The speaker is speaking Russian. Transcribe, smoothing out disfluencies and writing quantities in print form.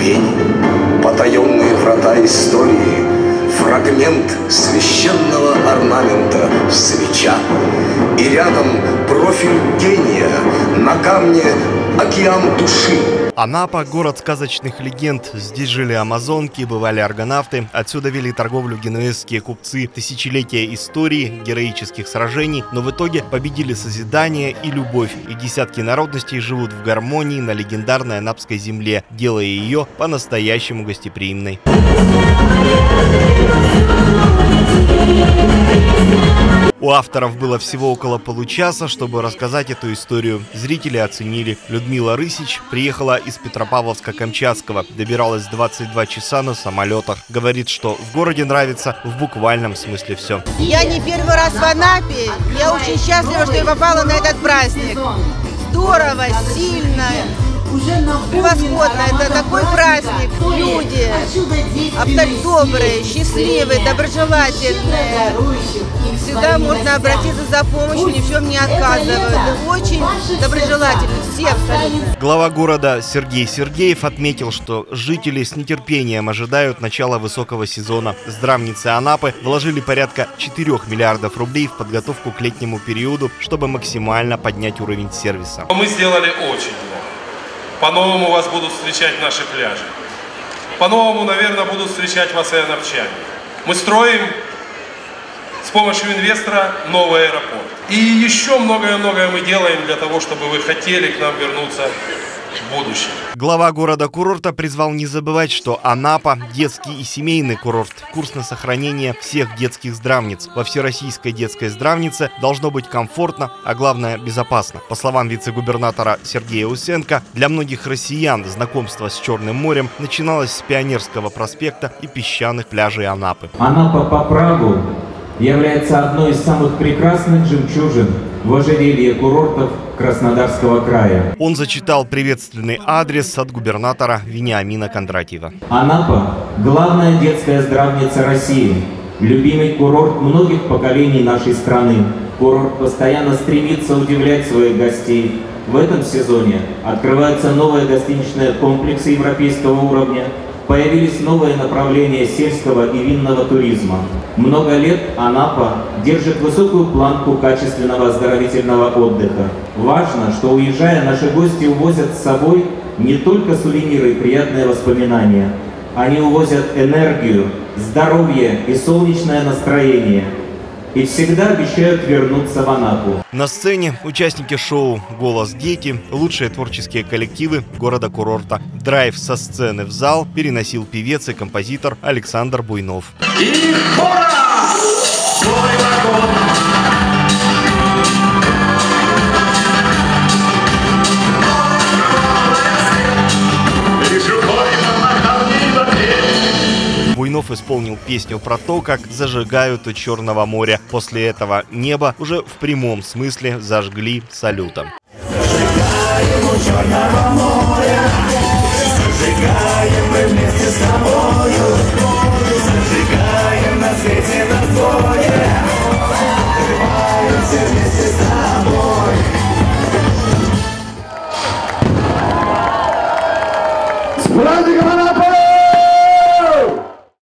ступени, потаенные врата истории, фрагмент священного орнамента, свеча, и рядом профиль гения, на камне океан души. Анапа – город сказочных легенд. Здесь жили амазонки, бывали аргонавты. Отсюда вели торговлю генуэзские купцы. Тысячелетия истории, героических сражений. Но в итоге победили созидание и любовь. И десятки народностей живут в гармонии на легендарной анапской земле, делая ее по-настоящему гостеприимной. У авторов было всего около получаса, чтобы рассказать эту историю. Зрители оценили. Людмила Рысич приехала из Петропавловска-Камчатского. Добиралась 22 часа на самолетах. Говорит, что в городе нравится в буквальном смысле все. Я не первый раз в Анапе. Я очень счастлива, что я попала на этот праздник. Здорово, сильно, превосходно. Это такой праздник. Люди абсолютно добрые, счастливые, доброжелательные. Всегда можно обратиться за помощью, ни в чем не отказывают. Очень доброжелательны, все абсолютно. Глава города Сергей Сергеев отметил, что жители с нетерпением ожидают начала высокого сезона. Здравницы Анапы вложили порядка 4 миллиардов рублей в подготовку к летнему периоду, чтобы максимально поднять уровень сервиса. Мы сделали очень много. По-новому вас будут встречать наши пляжи. По-новому, наверное, будут встречать вас и анапчане. Мы строим с помощью инвестора новый аэропорт. И еще многое-многое мы делаем для того, чтобы вы хотели к нам вернуться в будущем. Глава города-курорта призвал не забывать, что Анапа – детский и семейный курорт. Курс на сохранение всех детских здравниц. Во всероссийской детской здравнице должно быть комфортно, а главное – безопасно. По словам вице-губернатора Сергея Усенко, для многих россиян знакомство с Черным морем начиналось с Пионерского проспекта и песчаных пляжей Анапы. Анапа по праву является одной из самых прекрасных жемчужин в ожерелье курортов Краснодарского края. Он зачитал приветственный адрес от губернатора Вениамина Кондратьева. Анапа – главная детская здравница России, любимый курорт многих поколений нашей страны. Курорт постоянно стремится удивлять своих гостей. В этом сезоне открываются новые гостиничные комплексы европейского уровня. Появились новые направления сельского и винного туризма. Много лет Анапа держит высокую планку качественного оздоровительного отдыха. Важно, что, уезжая, наши гости увозят с собой не только сувениры и приятные воспоминания. Они увозят энергию, здоровье и солнечное настроение. И всегда обещают вернуться в Анапу. На сцене участники шоу «Голос дети», лучшие творческие коллективы города-курорта. Драйв со сцены в зал переносил певец и композитор Александр Буйнов. И хора! Свой вагон! Буйнов исполнил песню про то, как зажигают у Черного моря. После этого небо уже в прямом смысле зажгли салютом. Зажигаем у Черного моря, зажигаем мы вместе с тобою, зажигаем на свете над городом.